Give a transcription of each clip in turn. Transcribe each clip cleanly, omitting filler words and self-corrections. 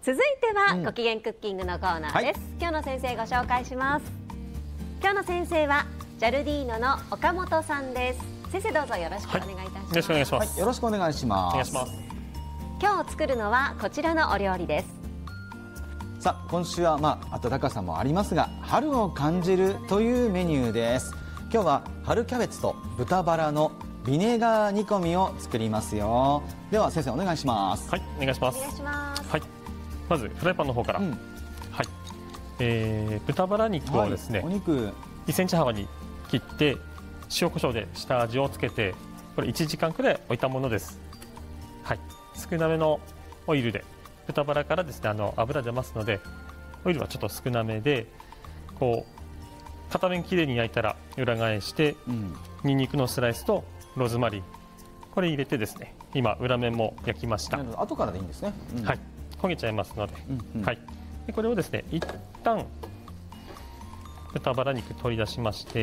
続いては、ご機嫌クッキングのコーナーです。今日の先生ご紹介します。今日の先生はジャルディーノの岡本さんです。先生、どうぞよろしくお願いいたします。 よろしくお願いします。 よろしくお願いします。 お願いします。 今日作るのはこちらのお料理です。 さあ、今週は暖かさもありますが、春を感じるというメニューです。今日は春キャベツと豚バラのビネガー煮込みを作りますよ。では先生、お願いします。 はい、お願いします。 お願いします。 はい、まずフライパンの方から、はい、豚バラ肉をですね、 お肉 2センチ幅に切って塩コショウで下味をつけて、これ1時間くらい置いたものです。はい、少なめのオイルで、豚バラからですね、油出ますので、オイルはちょっと少なめで、こう片面きれいに焼いたら裏返して、ニンニクのスライスとローズマリー、これ入れてですね、今裏面も焼きました。 後からでいいんですね。 はい、焦げちゃいますので、はい、でこれをですね、一旦豚バラ肉取り出しまして、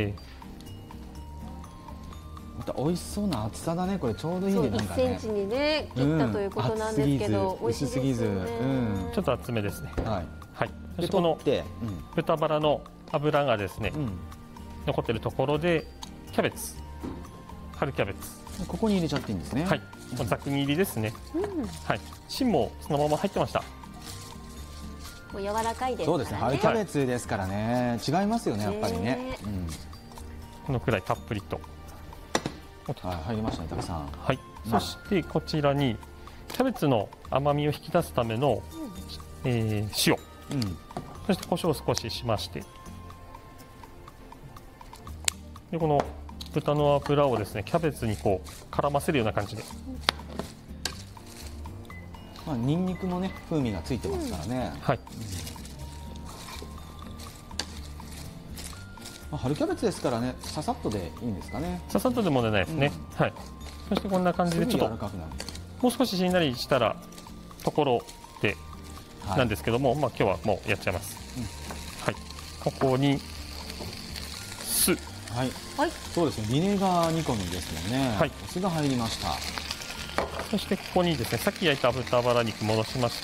また美味しそうな厚さだね。これちょうどいいね。なんかね、 1センチにね切ったということなんですけど、美味しいですよね。 薄すぎず、 ちょっと厚めですね。はい。そしてこの豚バラの脂がですね、残っているところでキャベツ、春キャベツ、 ここに入れちゃっていいんですね。 はい。ざく切りですね。はい。芯もそのまま入ってました。 もう柔らかいですからね。 そうですね。春キャベツですからね、違いますよね、やっぱりね。 このくらいたっぷりと。 入りましたね、たくさん。 はい。そしてこちらにキャベツの甘みを引き出すための塩、そして胡椒を少ししまして、でこの豚の脂をですね、キャベツにこう絡ませるような感じで。 ニンニクもね、風味がついてますからね。はい。春キャベツですからね、ささっとでいいんですかね。 ささっとでもないですね。はい。そしてこんな感じでちょっともう少ししんなりしたらところでなんですけども、今日はもうやっちゃいます。はい。ここに酢。 はい。そうですね。ビネガー煮込みですもんね。はい。お酢が入りました。 そしてここにですね、さっき焼いた豚バラ肉戻しまして、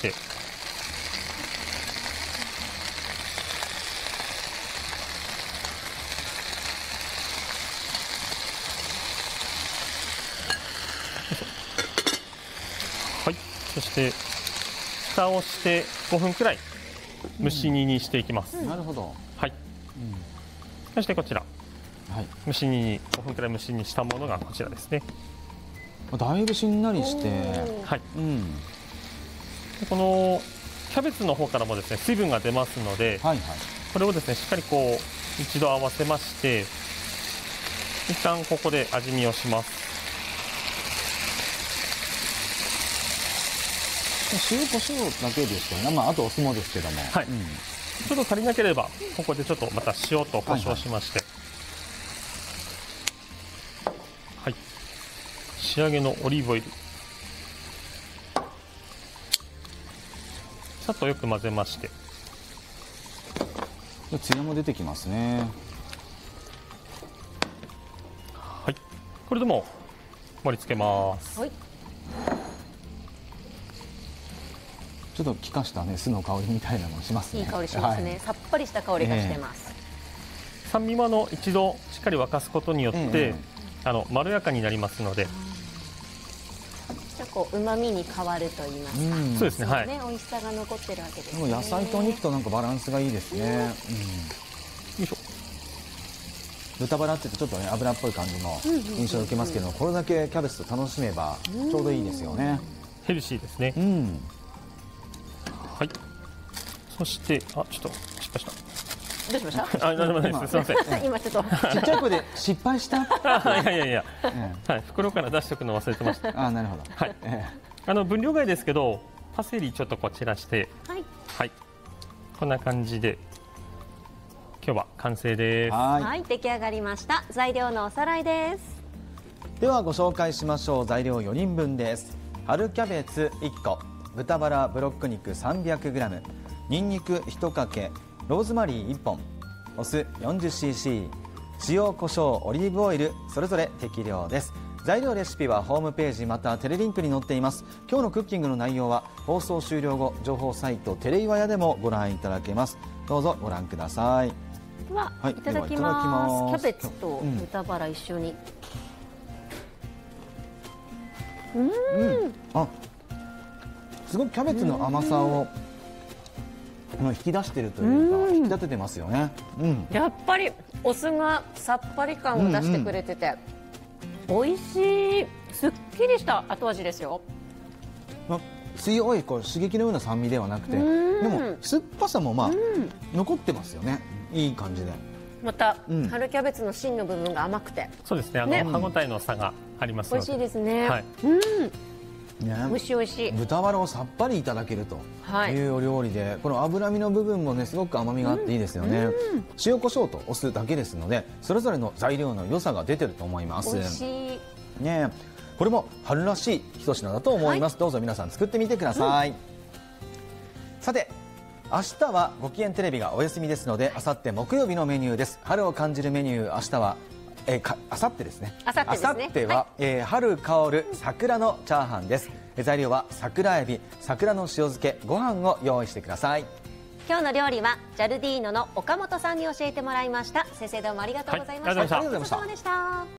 はい。そして蓋をして5分くらい蒸し煮にしていきます。 なるほど。 はい。そしてこちら、蒸し煮に5分くらい蒸し煮したものがこちらですね。 だいぶしんなりして、 はい。このキャベツの方からもですね、水分が出ますので、これをですね、しっかりこう一度合わせまして、一旦ここで味見をします。 塩コショウだけですよね。あとお酢もですけども。 はい。ちょっと足りなければここでちょっとまた塩と胡椒しまして、はい。仕上げのオリーブオイル、さっとよく混ぜまして、 ツヤも出てきますね。 はい。これでも盛り付けます。はい。 ちょっと効かしたね、酢の香りみたいなのしますね。 いい香りしますね。さっぱりした香りがしてます。 酸味も一度しっかり沸かすことによって、まろやかになりますので。 こう旨味に変わると言いますか。 そうですね。はい。 美味しさが残ってるわけですね。 野菜とお肉となんかバランスがいいですね。よいしょ。 豚バラってちょっとね、油っぽい感じの印象を受けますけど、これだけキャベツと楽しめばちょうどいいですよね。 ヘルシーですね。はい。そしてちょっと失敗した。 どうしました？ 何でもないです。すみません。 今ちょっとちっちゃい声で失敗した。 いや、はい、袋から出しておくの忘れてました。 なるほど。 はい。分量外ですけど、パセリちょっとこちらして、はい。こんな感じで今日は完成です。 はい、出来上がりました。材料のおさらいです。 ではご紹介しましょう。材料4人分です。春キャベツ1個、豚バラブロック肉 300g、ニンニク1かけ、ローズマリー1本、お酢 40cc、塩、胡椒、オリーブオイルそれぞれ適量です。 材料レシピはホームページまたテレリンクに載っています。今日のクッキングの内容は放送終了後情報サイトテレイワヤでもご覧いただけます。どうぞご覧ください。 では、 はい、 いただきではます。 いただきますキャベツと豚バラ一緒に。 あ、すごくキャベツの甘さを引き出しているというか、引き立ててますよね。 やっぱりお酢がさっぱり感を出してくれてて、美味しい、すっきりした後味ですよ。 強い刺激のような酸味ではなくて、でも酸っぱさも残ってますよね。いい感じで。 また、春キャベツの芯の部分が甘くて、 そうですね。歯ごたえの差がありますので。 美味しいですね。 はい。 美味しい美味しい。 豚バラをさっぱりいただけるというお料理で、この脂身の部分もねすごく甘みがあっていいですよね。塩コショウとお酢だけですので、それぞれの材料の良さが出てると思います。 美味しい。 ね、これも春らしい一品だと思います。どうぞ皆さん作ってみてください。さて、明日はごきげんテレビがお休みですので、あさって木曜日のメニューです。春を感じるメニュー、明日はあさってですね。あさっては、春香る桜のチャーハンです。材料は桜エビ、桜の塩漬け、ご飯を用意してください。 今日の料理はジャルディーノの岡本さんに教えてもらいました。先生どうもありがとうございました。 ありがとうございました。 お疲れ様でした。